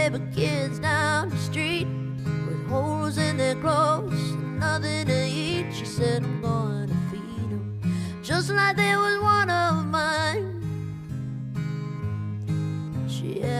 neighbor kids down the street with holes in their clothes and nothing to eat. She said, I'm going to feed them just like they were